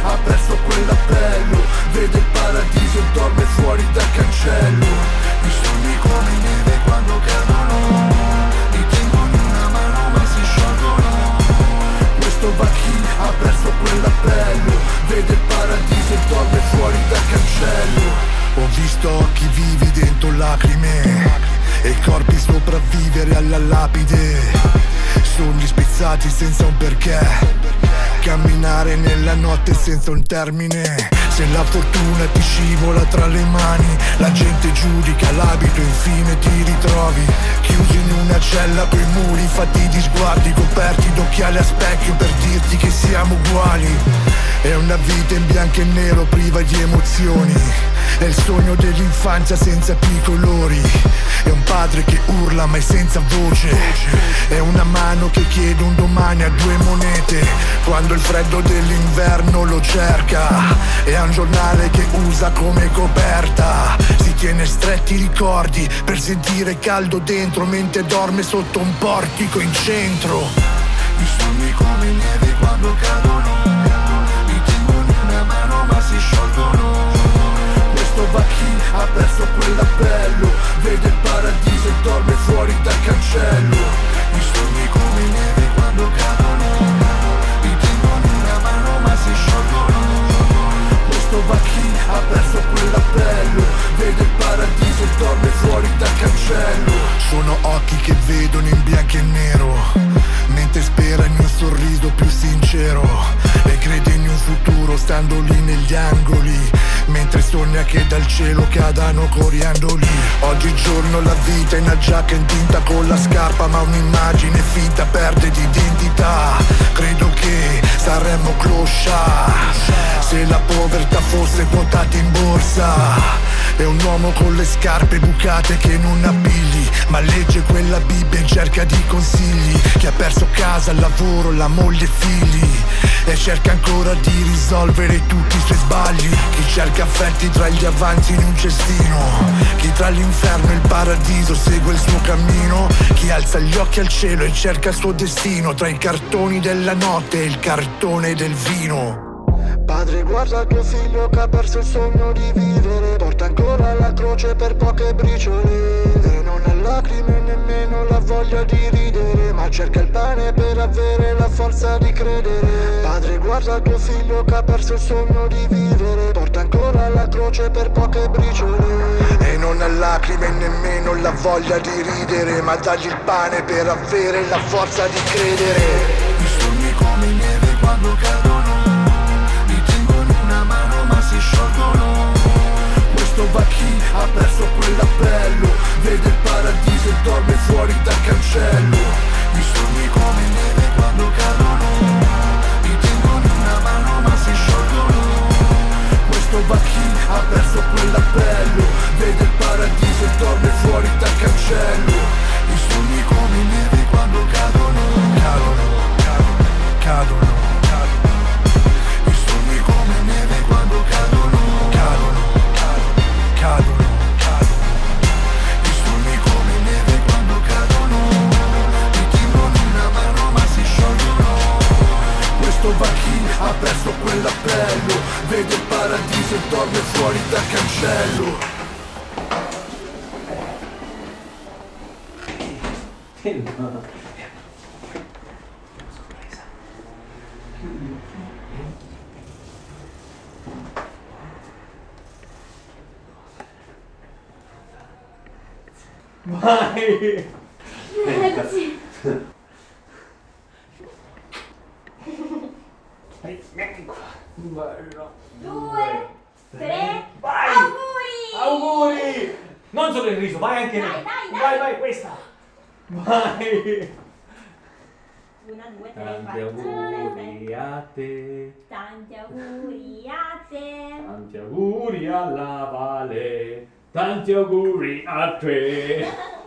ha perso quell'appello, vede il paradiso e dorme fuori dal cancello. I sogni come neve quando cadono, li tengo in una mano ma si sciolgono. Questo va chi ha perso quell'appello, vede il paradiso e dorme fuori dal cancello. Ho visto occhi vivi dentro lacrime e corpi sopravvivere alla lapide, sogni spezzati senza un perché, camminare nella notte senza un termine. Se la fortuna ti scivola tra le mani, la gente giudica l'abito e infine ti ritrovi chiusi in una cella coi muri fatti di sguardi coperti d'occhiali a specchio per dirti che siamo uguali. È una vita in bianco e nero priva di emozioni, è il sogno dell'infanzia senza più i colori. È un padre che urla ma è senza voce, è una mano che chiede un domani a due monete quando il freddo dell'inverno lo cerca. È un giornale che usa come coperta, si tiene stretti i ricordi per sentire caldo dentro mentre dorme sotto un portico in centro. I sogni come neve quando cadono, li tengo in una mano ma si sciolgono. Questo va chi ha perso quell'appello, vede il paradiso e dorme fuori dal cancello. I sogni come neve quando cadono, li tengo in una mano ma si sciolgono. Questo va chi ha perso quell'appello, vede il paradiso e dorme fuori dal cancello. Sono occhi che vedono in bianco e nero, mentre spera in un sorriso più sincero e crede in un futuro stando lì negli angoli, mentre sogna che dal cielo cadano coriandoli. Oggigiorno la vita è una giacca in tinta con la scarpa, ma un'immagine finta perde di identità. Credo che saremmo clochard se la povertà fosse quotata in borsa. È un uomo con le scarpe bucate che non ha pigli, ma legge quella Bibbia in cerca di consigli, che ha perso casa, il lavoro, la moglie e figli e cerca ancora di risolvere tutti i suoi sbagli. Chi cerca affetti tra gli avanzi in un cestino, chi tra l'inferno e il paradiso segue il suo cammino, chi alza gli occhi al cielo e cerca il suo destino tra i cartoni della notte e il cartone del vino. Padre, guarda tuo figlio che ha perso il sogno di vivere, porta ancora la croce per poche briciole e non ha lacrime nemmeno la voglia di ridere, ma cerca il pane per avere la forza di credere. Padre, guarda tuo figlio che ha perso il sogno di vivere, porta ancora la croce per poche briciole e non ha lacrime nemmeno la voglia di ridere, ma dagli il pane per avere la forza di credere. I sogni come neve quando cadono, si sciolgono. Questo va chi ha perso quell'appello, vede il paradiso e dorme fuori dal cancello. I sogni come neve quando cadono, li tengo in una mano ma si sciolgono. Questo va chi ha perso quell'appello, vede il paradiso e dorme fuori dal cancello. I sogni come neve quando cadono, cadono, cadono, cadono. Va chi ha perso quell'appello, vede il paradiso e dorme fuori dal cancello. Vai! Grazie. Vieni qua. Bello. 2, 3, vai! auguri! Auguri! Non solo il riso, vai anche Dai, dai, dai! Vai, vai, questa! Vai! 1, 2, 3, Tanti 4, 5, 6, 7. auguri a te! Tanti auguri a te! Tanti auguri alla Vale! Tanti auguri a te!